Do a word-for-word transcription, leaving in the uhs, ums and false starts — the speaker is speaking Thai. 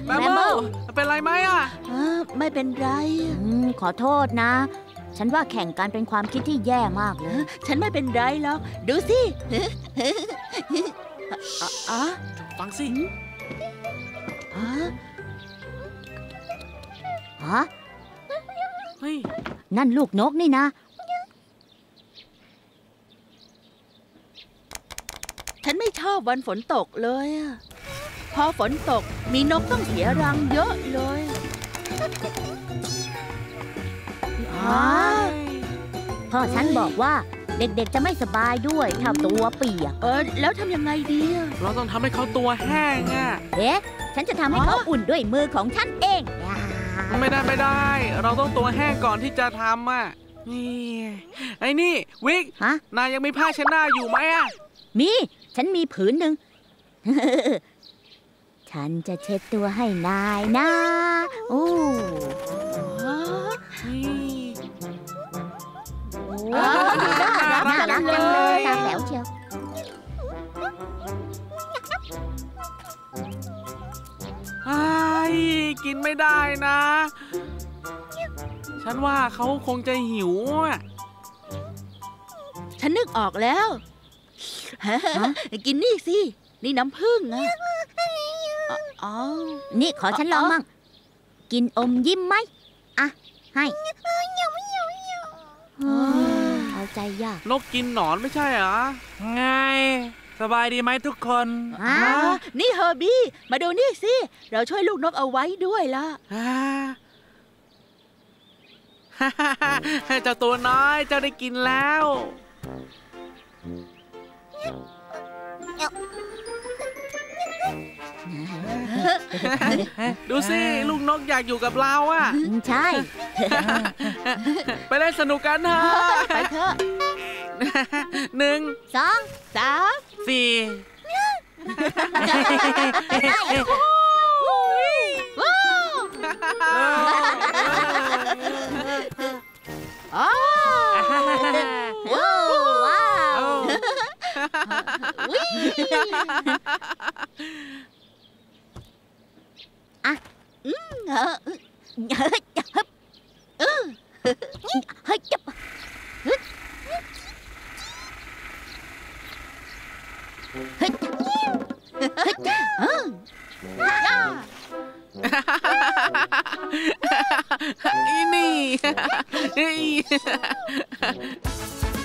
แบมเบิลเป็นไรไหมอ่ะไม่เป็นไรขอโทษนะฉันว่าแข่งกันเป็นความคิดที่แย่มากเลยฉันไม่เป็นไรหรอกดูสิอ๋อฟังสิฮะฮะเฮ้ยนั่นลูกนกนี่นะฉันไม่ชอบวันฝนตกเลยพอฝนตกมีนกต้องเสียรังเยอะเลยพ่อฉันบอกว่าเด็กๆจะไม่สบายด้วยถ้าตัวเปียกเออแล้วทำยังไงดีเราต้องทำให้เขาตัวแห้งอ่ะเอ๊ะฉันจะทำให้เขาอุ่นด้วยมือของฉันเองไม่ได้ไม่ได้เราต้องตัวแห้งก่อนที่จะทำอ่ะนี่ไอ้นี่วิกฮะนายยังมีผ้าเช็ดหน้าอยู่ไหมอ่ะมีฉันมีผืนหนึ่ง ฉันจะเช็ดตัวให้นายนะโอ้น่ารักจังเลยตาแป๋วเชียวไอ้กินไม่ได้นะฉันว่าเขาคงจะหิวอ่ะฉันนึกออกแล้วกินนี่สินี่น้ำผึ้งอ่ะอ๋อนี่ขอฉันลองมั่งกินอมยิ้มไหมอ่ะให้เอาใจยากนกกินหนอนไม่ใช่เหรอไงสบายดีไหมทุกคนนี่เฮอร์บี้มาดูนี่สิเราช่วยลูกนกเอาไว้ด้วยล่ะเจ้าตัวน้อยเจ้าได้กินแล้วดูสิลูกนกอยากอยู่กับเราอ่ะใช่ไปเล่นสนุกกันเถอะไปเถอะหนึ่งสองสามสี่ว้าวอ่ะอืมเฮ้ยเฮ้ยเฮ้ยจับเฮ้ยเฮ้ยอีนี่